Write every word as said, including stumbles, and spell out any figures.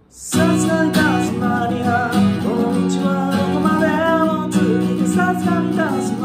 さすがにタスマニアこの道はどこまでも続くさすがにタスマニア